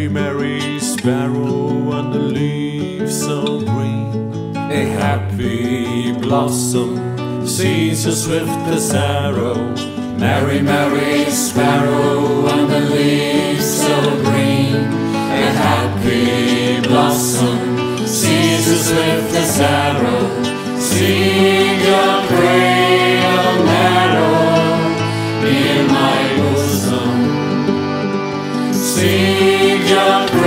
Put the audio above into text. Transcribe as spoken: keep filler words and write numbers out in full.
Mary, Mary sparrow on the leaves so green, a happy blossom sees as swift as arrow. Mary, Mary sparrow on the leaves so green, a happy blossom sees as swift as arrow. Sing your cradle narrow in my bosom. Sing your